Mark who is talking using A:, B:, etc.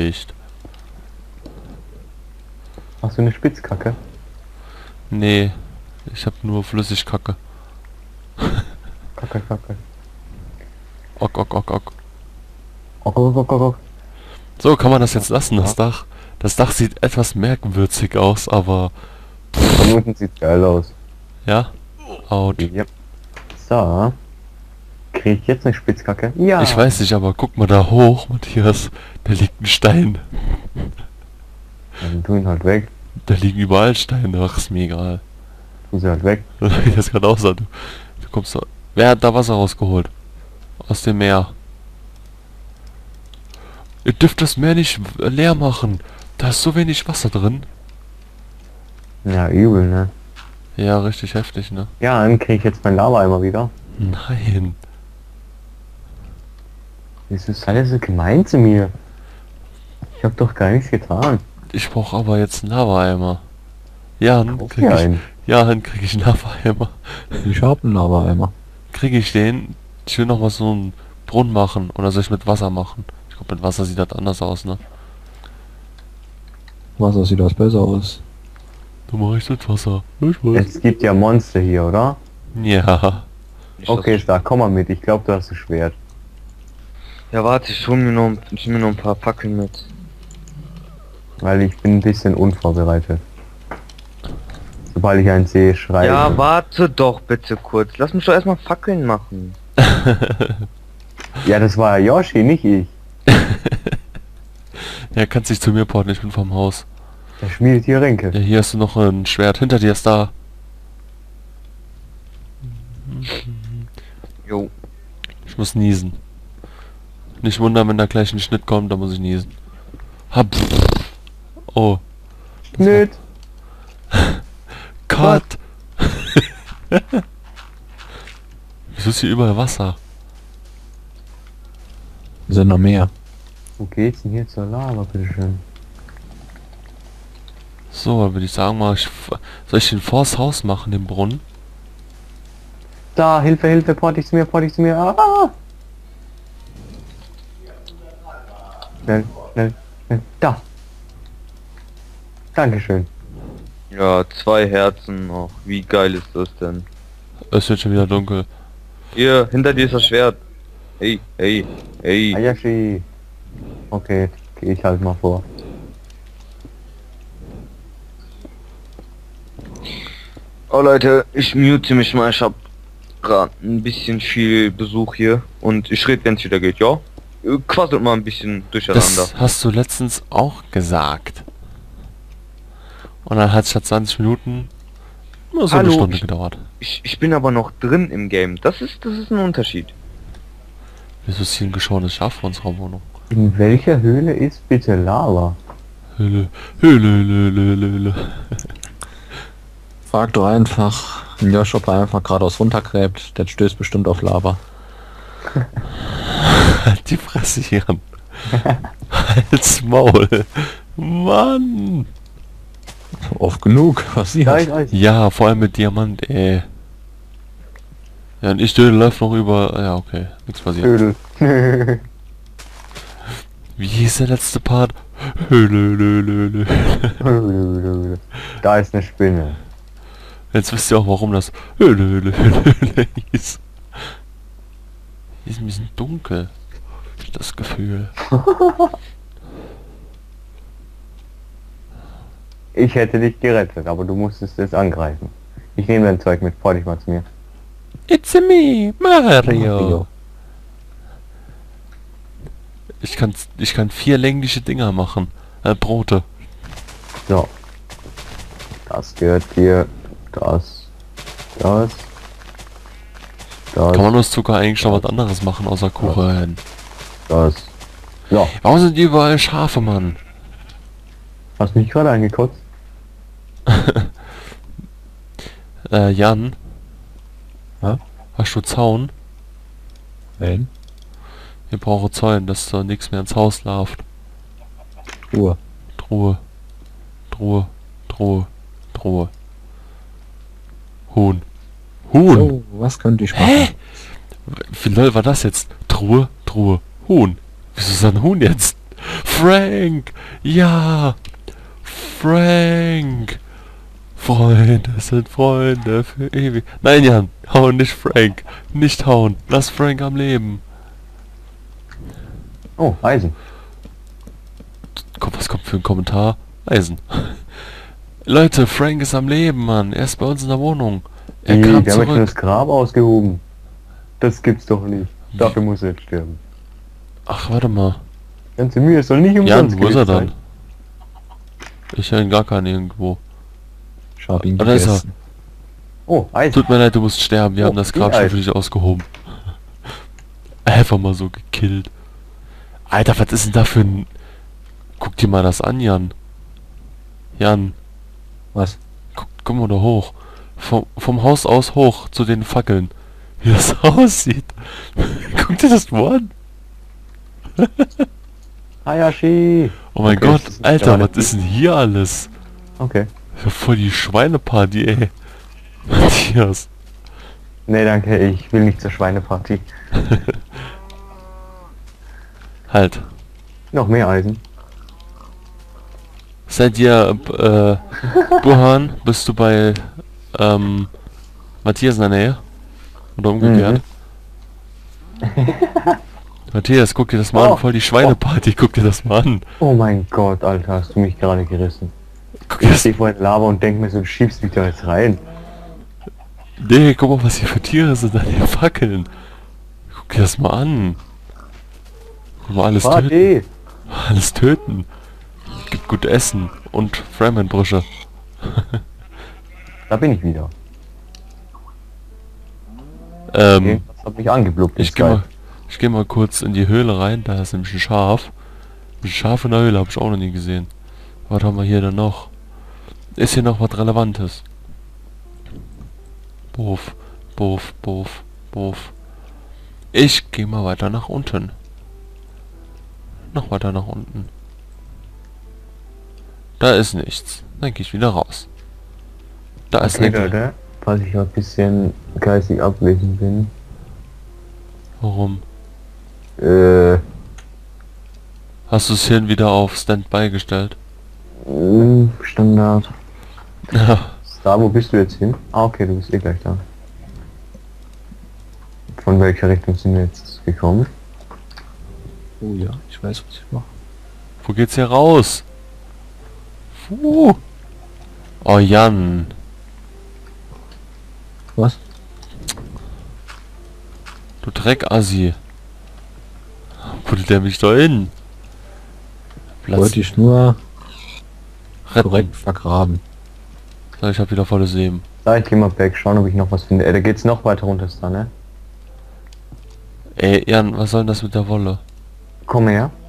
A: nicht.
B: Hast du eine Spitzkacke?
A: Nee, ich hab nur Flüssigkacke.
B: Kacke, Kacke.
A: Ok, ok, ok, ok.
B: Oh.
A: So, kann man das jetzt lassen, das Dach? Das Dach sieht etwas merkwürdig aus, aber...
B: Von unten sieht geil aus.
A: Ja? Autsch.
B: Yep. So. Krieg ich jetzt eine Spitzkacke? Ja.
A: Ich weiß nicht, aber guck mal da hoch, Matthias. Da liegt ein Stein.
B: Dann tu ihn halt weg.
A: Da liegen überall Steine. Ach, ist mir egal.
B: Tu sie halt weg.
A: Wie das gerade aussah. Du kommst da... Wer hat da Wasser rausgeholt? Aus dem Meer. Ihr dürft das Meer nicht leer machen. Da ist so wenig Wasser drin.
B: Ja, übel, ne?
A: Ja, richtig heftig, ne?
B: Ja, dann krieg ich jetzt mein Lava-Eimer wieder.
A: Nein.
B: Das ist alles so gemein zu mir. Ich hab doch gar nichts getan.
A: Ich brauche aber jetzt einen Lava-Eimer. Ja, dann
B: Kauf
A: krieg
B: dir
A: ich...
B: einen.
A: Ja, dann krieg ich einen Lava-Eimer.
C: Ich hab einen Lava-Eimer.
A: Krieg ich den? Ich will noch mal so einen Brunnen machen. Oder soll ich mit Wasser machen? Ich glaube, mit Wasser sieht das anders aus, ne?
C: Wasser sieht das besser aus.
A: Du machst mit Wasser. Ich weiß.
B: Es gibt ja Monster hier, oder?
A: Ja.
B: Okay, da komm mal mit. Ich glaube, du hast ein Schwert.
D: Ja, warte, ich hol mir noch ein paar Fackeln mit.
B: Weil ich bin ein bisschen unvorbereitet. Sobald ich einen sehe, schreibe.
D: Ja, warte doch bitte kurz. Lass mich doch erstmal Fackeln machen.
B: Ja, das war Yoshi, nicht ich.
A: Ja, kannst dich zu mir porten, ich bin vom Haus.
B: Der schmiedet hier Ränke.
A: Ja, hier hast du noch ein Schwert. Hinter dir ist da.
D: Jo.
A: Ich muss niesen. Nicht wundern, wenn da gleich ein Schnitt kommt, da muss ich niesen. Hab. Oh.
B: Nöt.
A: Gott. Wieso ist hier überall Wasser?
C: Wir sind noch mehr.
B: Wo geht's denn hier zur Lava, bitteschön?
A: So, dann würde ich sagen mal, soll ich den vors Haus machen, den Brunnen?
B: Da, Hilfe, Hilfe, port dich zu mir, Ah! Schnell. Da. Dankeschön.
D: Ja, 2 Herzen noch. Wie geil ist das denn?
A: Es wird schon wieder dunkel.
D: Hier, hinter dir ist das Schwert. Hey.
B: Ayashi. Okay, gehe ich halt mal vor.
D: Oh Leute, ich mute mich mal. Ich hab gerade ein bisschen viel Besuch hier. Und ich rede, wenn es wieder geht, ja? Quasselt mal ein bisschen durcheinander.
A: Das hast du letztens auch gesagt. Und dann hat es statt 20 Minuten nur so
D: Hallo,
A: eine Stunde gedauert.
D: Ich bin aber noch drin im Game. Das ist ein Unterschied.
A: Wieso ist hier ein geschorenes Schaf vor unserer Wohnung?
B: In welcher Höhle ist bitte Lava?
A: Höhle.
C: Frag doch einfach, wenn Josh einfach geradeaus runtergräbt, der stößt bestimmt auf Lava.
A: Halt die Fresse hier an. Halt's Maul. Mann.
C: Oft genug, was sie
B: Da
C: hat.
B: ist Eis.
A: Ja, vor allem mit Diamant, ey. Ja, und ich läuft noch über... Ja, okay. Nichts passiert.
B: Höhle.
A: Wie hieß der letzte Part? Höhle.
B: Da ist eine Spinne.
A: Jetzt wisst ihr auch, warum das Höhle hieß. Hier ist ein bisschen dunkel. Das Gefühl.
B: Ich hätte dich gerettet, aber du musstest es angreifen. Ich nehme dein Zeug mit, port dich mal zu mir.
A: It's me, Mario. Ich kann 4 längliche Dinger machen. Brote.
B: So. Das gehört dir. Das.
A: Kann man aus Zucker eigentlich schon was anderes machen, außer Kuchen?
B: Das. So.
A: Warum sind überall Schafe, Mann?
B: Hast du mich gerade angekotzt?
A: Jan?
C: Ja?
A: Hast du Zaun?
C: Nein.
A: Wir brauchen Zäune, dass da nichts mehr ins Haus läuft.
C: Ruhe.
A: Truhe. Huhn.
C: Oh, was könnte ich machen?
A: Wie lol war das jetzt? Truhe. Huhn. Wieso ist das ein Huhn jetzt? Frank! Ja! Frank! Freunde sind Freunde für ewig. Nein, Jan, hau nicht Frank. Nicht hauen. Lass Frank am Leben.
B: Oh, Eisen.
A: Guck, was kommt für ein Kommentar? Eisen. Leute, Frank ist am Leben, Mann. Er ist bei uns in der Wohnung. Er
B: Wir
A: kam
B: haben jetzt schon
A: zurück.
B: das Grab ausgehoben. Das gibt's doch nicht. Dafür muss er jetzt sterben.
A: Ach, warte mal.
B: Ganze Mühe soll nicht umsonst
A: Jan, wo ist er
B: gewesen
A: dann? Ich höre ihn gar keinen irgendwo.
C: Ich hab ihn
A: Ah, da ist er.
C: gegessen.
B: sein. Oh, Eisen.
A: Tut mir leid, du musst sterben. Wir
B: Oh,
A: haben das Grab
B: Eisen.
A: schon für dich ausgehoben. Einfach mal so gekillt. Alter, was ist denn da für ein... Guck dir mal das an, Jan. Jan,
C: Was?
A: guck mal da hoch. Vom Haus aus hoch zu den Fackeln. Wie das aussieht. Guck dir das mal an.
B: Hayashi.
A: Oh mein
B: Okay,
A: Gott,
B: das ist
A: Alter,
B: gerade
A: was ist denn hier alles?
B: Okay.
A: Ja, voll die Schweineparty, ey. Matthias.
B: Nee, danke, ich will nicht zur Schweineparty.
A: Halt.
B: Noch mehr Eisen.
A: Seid ihr, Burhan, bist du bei, Matthias in der Nähe? Oder umgekehrt? Matthias, guck dir das mal
B: Oh.
A: an, voll die Schweineparty, guck dir das mal an.
B: Oh mein Gott, Alter, hast du mich gerade gerissen.
A: Guck dir
B: Ich
A: das,
B: stehe vor der Lava und denk mir so, du schiebst mich da jetzt rein.
A: nee, guck mal, was hier für Tiere sind an den Fackeln. Guck dir das mal an. Guck mal, alles töten.
B: Party!
A: Alles töten. Gibt gut Essen und Fremenbrüche.
B: Da bin ich wieder. Irgendwas hat mich angeblubbt.
A: Ich geh mal kurz in die Höhle rein, da ist nämlich ein Schaf. Ein Schaf in der Höhle habe ich auch noch nie gesehen. Was haben wir hier denn noch? Ist hier noch was Relevantes? Bof, bof, bof, bof. Ich gehe mal weiter nach unten. Noch weiter nach unten. Da ist nichts. Dann gehe ich wieder raus. Da ist
B: Okay,
A: nichts.
B: Leute, falls ich ein bisschen geistig abwesend bin.
A: Warum?
B: Hast
A: Hast du das Hirn wieder auf Standby gestellt?
B: Standard.
A: Ja.
B: Da, wo bist du jetzt hin? Ah, okay, du bist eh gleich da. Von welcher Richtung sind wir jetzt gekommen?
C: Oh ja, ich weiß, was ich mache.
A: Wo geht's hier raus? Oh, Jan.
C: Was?
A: Du Dreckassi. Puttet der mich da hin?
C: Wollte ich nur
A: retten.
C: korrekt vergraben.
A: So, ich hab wieder volles Leben.
B: Da, ich geh mal back, schauen, ob ich noch was finde. Da geht's noch weiter runter, ist da, ne?
A: Ey, Jan, was soll denn das mit der Wolle?
B: Komm her.